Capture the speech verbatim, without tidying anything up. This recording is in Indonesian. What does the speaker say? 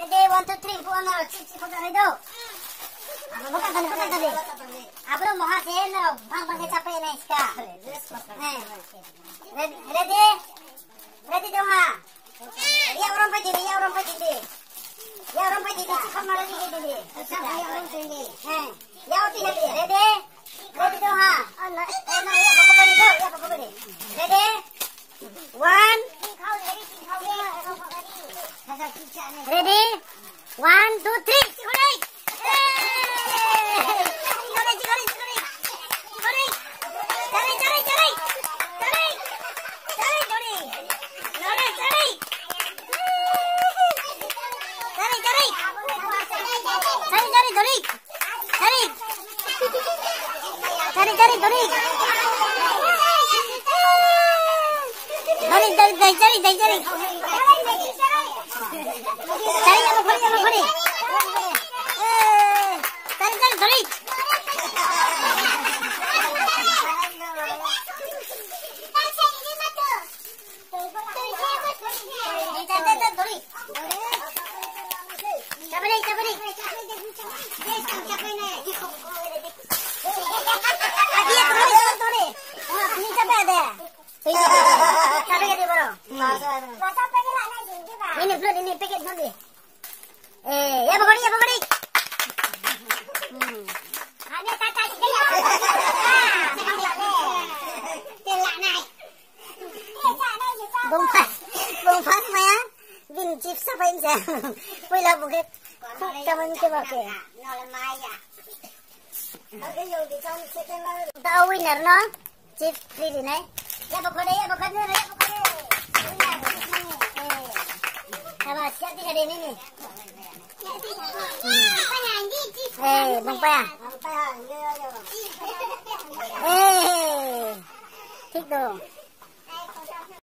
Ready, one, two, three, four, no, six, four, ready, go. Bukan tadi, bukan tadi. Abro mau hasil, bang bang capek nih sekarang. Ready, ready, ready dong ha. Ya orang pergi, ya orang pergi deh. Ya orang pergi deh, cepat malah pergi deh. Ya orang pergi. Ya orang pergi, ready, ready dong ha. Oh no, oh no, ya pokok pergi go, ya pokok pergi. Ready, one, ready, one, two, three, boleh. Tarik, tarik, tarik. Tarik, tarik, tarik, tarik, tarik, tarik. Tarik, apa boleh, apa boleh. Tarik, tarik, tarik. Tarik, tarik, tarik. Ini belum ini paket nanti. Eh, ya pokoknya ya pokoknya. Hmm. Ada kata juga ya. Bungpas, bungpas maya. Bin chip apa ini? Pula buket. Kamu ni coba ke? Tahu winner no? Chip free ni. Ya pokoknya ya pokoknya ya pokoknya. Apa siapa yang ada ini nih? Eh, bang Paya. Eh, ठीक dong.